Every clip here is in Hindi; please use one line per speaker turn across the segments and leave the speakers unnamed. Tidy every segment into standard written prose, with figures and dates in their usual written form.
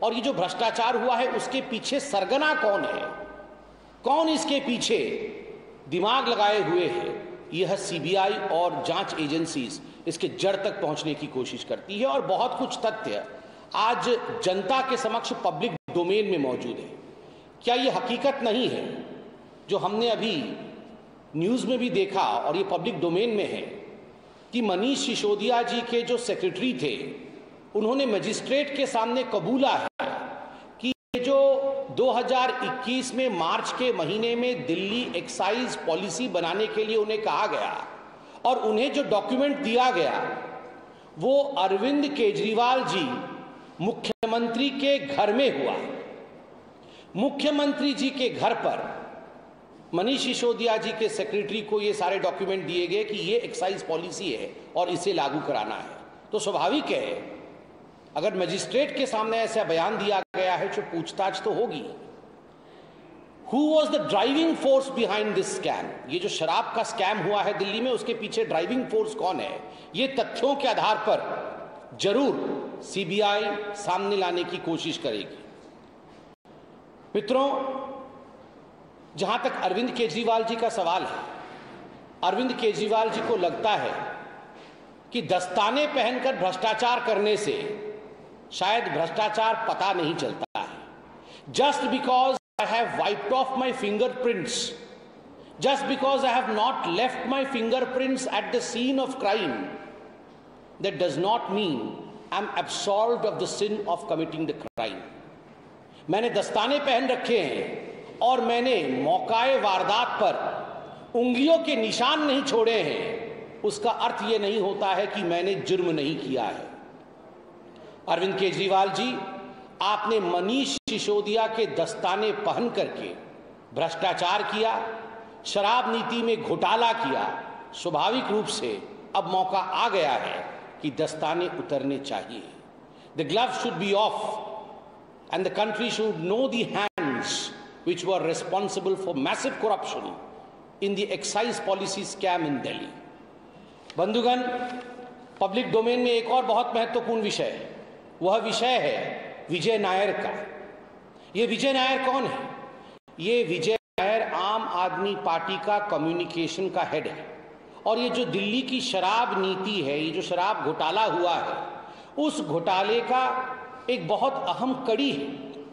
और ये जो भ्रष्टाचार हुआ है उसके पीछे सरगना कौन है, कौन इसके पीछे दिमाग लगाए हुए है, यह सीबीआई और जांच एजेंसीज इसके जड़ तक पहुंचने की कोशिश करती है। और बहुत कुछ तथ्य आज जनता के समक्ष पब्लिक डोमेन में मौजूद है। क्या यह हकीकत नहीं है जो हमने अभी न्यूज़ में भी देखा और ये पब्लिक डोमेन में है कि मनीष सिसोदिया जी के जो सेक्रेटरी थे उन्होंने मजिस्ट्रेट के सामने कबूला है कि जो 2021 में मार्च के महीने में दिल्ली एक्साइज पॉलिसी बनाने के लिए उन्हें कहा गया और उन्हें जो डॉक्यूमेंट दिया गया वो अरविंद केजरीवाल जी मुख्यमंत्री के घर में हुआ। मुख्यमंत्री जी के घर पर मनीष सिसोदिया जी के सेक्रेटरी को ये सारे डॉक्यूमेंट दिए गए कि ये एक्साइज पॉलिसी है और इसे लागू कराना है। तो स्वाभाविक है अगर मजिस्ट्रेट के सामने ऐसा बयान दिया गया है तो पूछताछ तो होगी। Who was the driving force behind this scam? ये जो शराब का स्कैम हुआ है दिल्ली में उसके पीछे ड्राइविंग फोर्स कौन है, ये तथ्यों के आधार पर जरूर सीबीआई सामने लाने की कोशिश करेगी। मित्रों, जहां तक अरविंद केजरीवाल जी का सवाल है, अरविंद केजरीवाल जी को लगता है कि दस्ताने पहनकर भ्रष्टाचार करने से शायद भ्रष्टाचार पता नहीं चलता है। Just because I have wiped off my fingerprints, just because I have not left my fingerprints at the scene of crime, that does not mean I am absolved of the sin of committing the crime. मैंने दस्ताने पहन रखे हैं और मैंने मौकाए वारदात पर उंगलियों के निशान नहीं छोड़े हैं, उसका अर्थ यह नहीं होता है कि मैंने जुर्म नहीं किया है। अरविंद केजरीवाल जी, आपने मनीष सिसोदिया के दस्ताने पहन करके भ्रष्टाचार किया, शराब नीति में घोटाला किया। स्वाभाविक रूप से अब मौका आ गया है कि दस्ताने उतरने चाहिए। The gloves should be off and the country should know the hands which were responsible for massive corruption in the excise policy scam in Delhi. बंधुगण, पब्लिक डोमेन में एक और बहुत महत्वपूर्ण विषय है, वह विषय है विजय नायर का। ये विजय नायर कौन है? ये विजय नायर आम आदमी पार्टी का कम्युनिकेशन का हेड है और ये जो दिल्ली की शराब नीति है, ये जो शराब घोटाला हुआ है, उस घोटाले का एक बहुत अहम कड़ी है।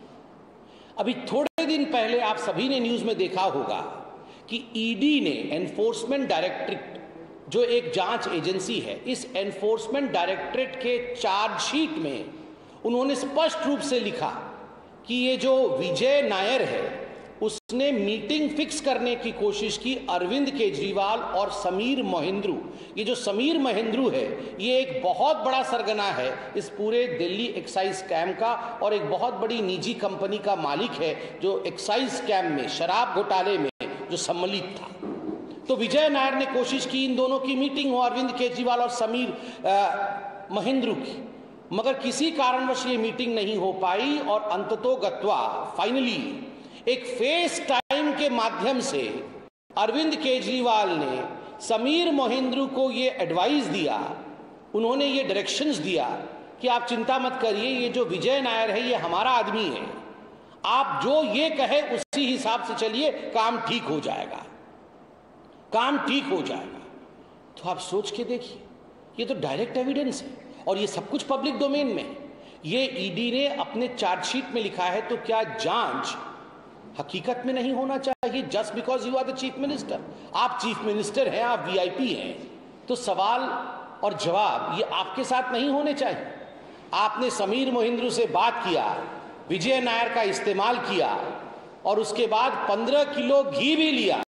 अभी थोड़े दिन पहले आप सभी ने न्यूज़ में देखा होगा कि ईडी ने, एनफोर्समेंट डायरेक्टरेट जो एक जांच एजेंसी है, इस एनफोर्समेंट डायरेक्टरेट के चार्जशीट में उन्होंने स्पष्ट रूप से लिखा कि ये जो विजय नायर है उसने मीटिंग फिक्स करने की कोशिश की अरविंद केजरीवाल और समीर महेंद्रू। ये जो समीर महेंद्रू है ये एक बहुत बड़ा सरगना है इस पूरे दिल्ली एक्साइज स्कैम का और एक बहुत बड़ी निजी कंपनी का मालिक है जो एक्साइज स्कैम में, शराब घोटाले में जो सम्मिलित था। तो विजय नायर ने कोशिश की इन दोनों की मीटिंग हो, अरविंद केजरीवाल और समीर महेंद्रू की, मगर किसी कारणवश ये मीटिंग नहीं हो पाई और अंततोगत्वा फाइनली एक फेस टाइम के माध्यम से अरविंद केजरीवाल ने समीर महेंद्रू को ये एडवाइस दिया, उन्होंने ये डायरेक्शंस दिया कि आप चिंता मत करिए, ये जो विजय नायर है ये हमारा आदमी है, आप जो ये कहे उसी हिसाब से चलिए, काम ठीक हो जाएगा, काम ठीक हो जाएगा। तो आप सोच के देखिए, ये तो डायरेक्ट एविडेंस है और ये सब कुछ पब्लिक डोमेन में है। ये ईडी ने अपने चार्जशीट में लिखा है, तो क्या जांच हकीकत में नहीं होना चाहिए? Just because you are the chief minister, आप चीफ मिनिस्टर हैं, आप वीआईपी हैं, तो सवाल और जवाब ये आपके साथ नहीं होने चाहिए। आपने समीर महेंद्रू से बात किया, विजय नायर का इस्तेमाल किया और उसके बाद 15 किलो घी भी लिया।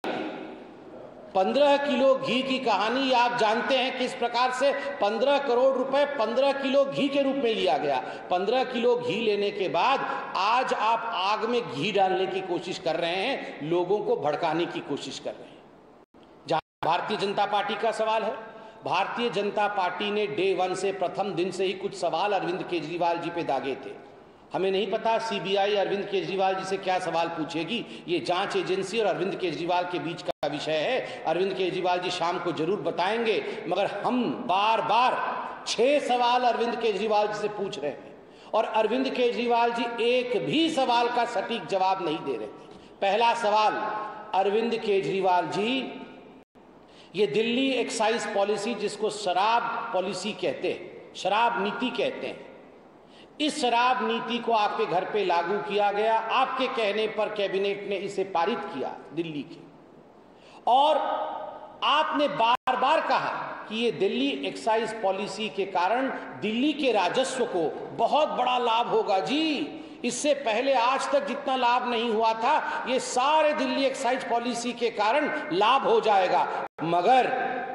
15 किलो घी की कहानी आप जानते हैं किस प्रकार से 15 करोड़ रुपए 15 किलो घी के रूप में लिया गया। 15 किलो घी लेने के बाद आज आप आग में घी डालने की कोशिश कर रहे हैं, लोगों को भड़काने की कोशिश कर रहे हैं। जहां भारतीय जनता पार्टी का सवाल है, भारतीय जनता पार्टी ने डे 1 से, प्रथम दिन से ही कुछ सवाल अरविंद केजरीवाल जी पे दागे थे। हमें नहीं पता सीबीआई अरविंद केजरीवाल जी से क्या सवाल पूछेगी, ये जांच एजेंसी और अरविंद केजरीवाल के बीच का विषय है। अरविंद केजरीवाल जी शाम को जरूर बताएंगे, मगर हम बार बार 6 सवाल अरविंद केजरीवाल जी से पूछ रहे हैं और अरविंद केजरीवाल जी एक भी सवाल का सटीक जवाब नहीं दे रहे थे। पहला सवाल, अरविंद केजरीवाल जी, ये दिल्ली एक्साइज पॉलिसी जिसको शराब पॉलिसी कहते हैं, शराब नीति कहते हैं, इस शराब नीति को आपके घर पे लागू किया गया। आपके कहने पर कैबिनेट ने इसे पारित किया दिल्ली के, और आपने बार बार कहा कि ये दिल्ली एक्साइज पॉलिसी के कारण दिल्ली के राजस्व को बहुत बड़ा लाभ होगा जी। इससे पहले आज तक जितना लाभ नहीं हुआ था, ये सारे दिल्ली एक्साइज पॉलिसी के कारण लाभ हो जाएगा। मगर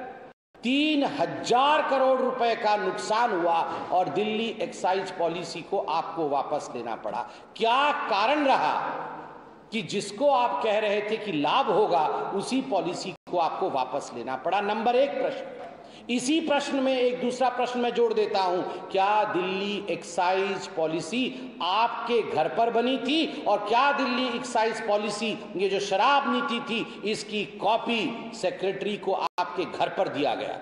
3000 करोड़ रुपए का नुकसान हुआ और दिल्ली एक्साइज पॉलिसी को आपको वापस लेना पड़ा। क्या कारण रहा कि जिसको आप कह रहे थे कि लाभ होगा, उसी पॉलिसी को आपको वापस लेना पड़ा? नंबर एक प्रश्न। इसी प्रश्न में एक दूसरा प्रश्न मैं जोड़ देता हूं, क्या दिल्ली एक्साइज पॉलिसी आपके घर पर बनी थी? और क्या दिल्ली एक्साइज पॉलिसी, ये जो शराब नीति थी, इसकी कॉपी सेक्रेटरी को आपके घर पर दिया गया?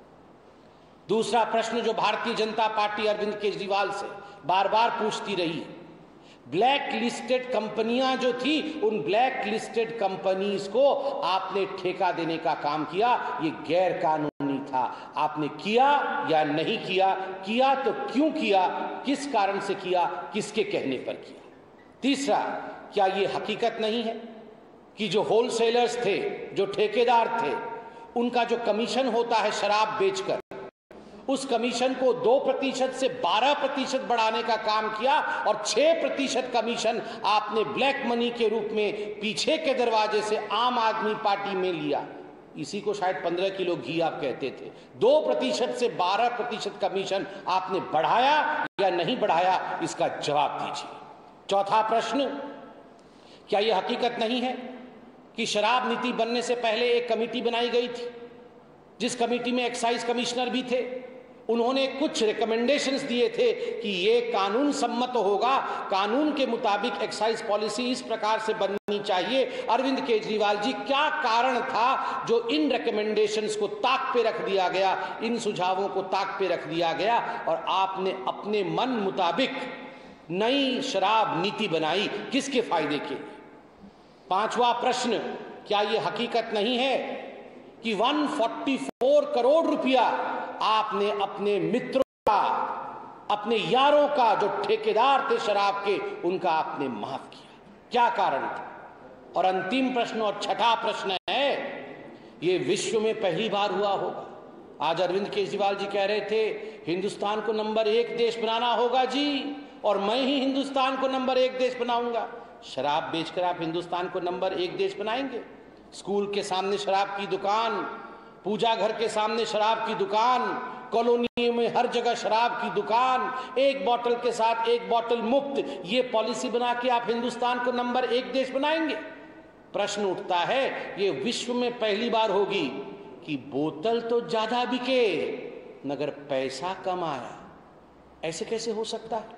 दूसरा प्रश्न जो भारतीय जनता पार्टी अरविंद केजरीवाल से बार बार पूछती रही, ब्लैक लिस्टेड कंपनियां जो थी, उन ब्लैक लिस्टेड कंपनीज को आपने ठेका देने का काम किया, ये गैर कानूनी था। आपने किया या नहीं किया? किया तो क्यों किया? किस कारण से किया? किसके कहने पर किया? तीसरा, क्या ये हकीकत नहीं है कि जो होलसेलर्स थे, जो ठेकेदार थे, उनका जो कमीशन होता है शराब बेचकर, उस कमीशन को 2% से 12% बढ़ाने का काम किया और 6% कमीशन आपने ब्लैक मनी के रूप में पीछे के दरवाजे से आम आदमी पार्टी में लिया। इसी को शायद 15 किलो घी आप कहते थे। 2% से 12% कमीशन आपने बढ़ाया या नहीं बढ़ाया? इसका जवाब दीजिए। चौथा प्रश्न, क्या यह हकीकत नहीं है कि शराब नीति बनने से पहले एक कमेटी बनाई गई थी, जिस कमेटी में एक्साइज कमिश्नर भी थे? उन्होंने कुछ रिकमेंडेशंस दिए थे कि ये कानून सम्मत होगा, कानून के मुताबिक एक्साइज पॉलिसी इस प्रकार से बननी चाहिए। अरविंद केजरीवाल जी, क्या कारण था जो इन रिकमेंडेशंस को ताक पे रख दिया गया, इन सुझावों को ताक पे रख दिया गया और आपने अपने मन मुताबिक नई शराब नीति बनाई? किसके फायदे के? पांचवा प्रश्न, क्या यह हकीकत नहीं है कि 144 करोड़ रुपया आपने अपने मित्रों का, अपने यारों का, जो ठेकेदार थे शराब के, उनका आपने माफ किया? क्या कारण था? और अंतिम प्रश्न और छठा प्रश्न है, ये विश्व में पहली बार हुआ होगा। आज अरविंद केजरीवाल जी कह रहे थे हिंदुस्तान को नंबर 1 देश बनाना होगा जी, और मैं ही हिंदुस्तान को नंबर 1 देश बनाऊंगा। शराब बेचकर आप हिंदुस्तान को नंबर 1 देश बनाएंगे? स्कूल के सामने शराब की दुकान, पूजा घर के सामने शराब की दुकान, कॉलोनी में हर जगह शराब की दुकान, एक बोतल के साथ एक बोतल मुफ्त, ये पॉलिसी बना के आप हिंदुस्तान को नंबर 1 देश बनाएंगे? प्रश्न उठता है, ये विश्व में पहली बार होगी कि बोतल तो ज्यादा बिके मगर पैसा कम आया। ऐसे कैसे हो सकता है?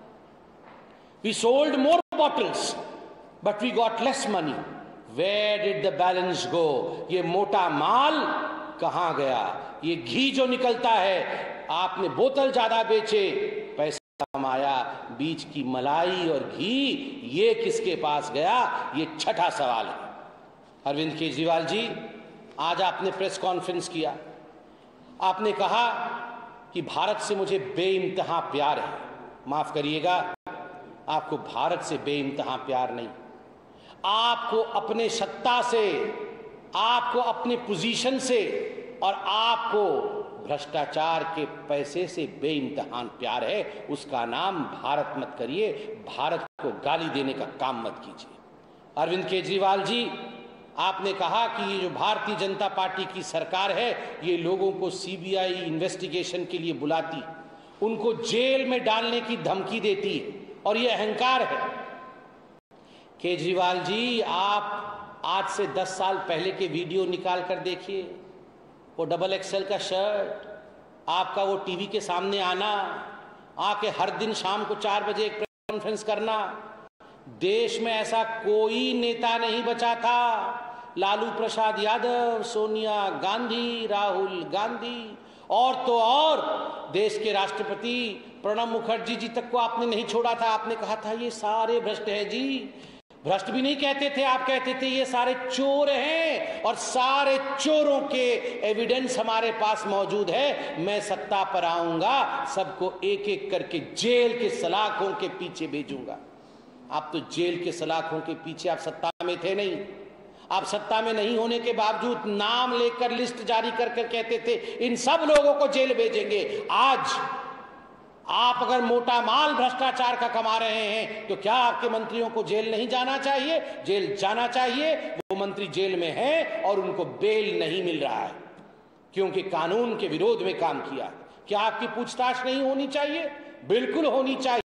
We sold more bottles but we got less money. Where did the balance go? ये मोटा माल कहां गया? ये घी जो निकलता है, आपने बोतल ज्यादा बेचे, पैसा कमाया, बीच की मलाई और घी ये किसके पास गया? ये छठा सवाल है। अरविंद केजरीवाल जी, आज आपने प्रेस कॉन्फ्रेंस किया, आपने कहा कि भारत से मुझे बेइंतहा प्यार है। माफ करिएगा, आपको भारत से बेइंतहा प्यार नहीं, आपको अपने सत्ता से, आपको अपने पोजीशन से और आपको भ्रष्टाचार के पैसे से बेइंतहान प्यार है। उसका नाम भारत मत करिए, भारत को गाली देने का काम मत कीजिए। अरविंद केजरीवाल जी, आपने कहा कि ये जो भारतीय जनता पार्टी की सरकार है, ये लोगों को सीबीआई इन्वेस्टिगेशन के लिए बुलाती, उनको जेल में डालने की धमकी देती और ये अहंकार है। केजरीवाल जी, आप आज से 10 साल पहले के वीडियो निकाल कर देखिए, वो XXL का शर्ट, आपका वो टीवी के सामने आना, आके हर दिन शाम को 4 बजे एक प्रेस कॉन्फ्रेंस करना। देश में ऐसा कोई नेता नहीं बचा था। लालू प्रसाद यादव, सोनिया गांधी, राहुल गांधी और तो और देश के राष्ट्रपति प्रणब मुखर्जी जी तक को आपने नहीं छोड़ा था। आपने कहा था ये सारे भ्रष्ट हैं जी। भ्रष्ट भी नहीं कहते थे, आप कहते थे ये सारे चोर हैं, और सारे चोरों के एविडेंस हमारे पास मौजूद है। मैं सत्ता पर आऊंगा, सबको एक एक करके जेल के सलाखों के पीछे भेजूंगा। आप तो जेल के सलाखों के पीछे, आप सत्ता में थे नहीं। आप सत्ता में नहीं होने के बावजूद नाम लेकर लिस्ट जारी कर कहते थे इन सब लोगों को जेल भेजेंगे। आज आप अगर मोटा माल भ्रष्टाचार का कमा रहे हैं तो क्या आपके मंत्रियों को जेल नहीं जाना चाहिए? जेल जाना चाहिए। वो मंत्री जेल में हैं और उनको बेल नहीं मिल रहा है क्योंकि कानून के विरोध में काम किया। क्या आपकी पूछताछ नहीं होनी चाहिए? बिल्कुल होनी चाहिए।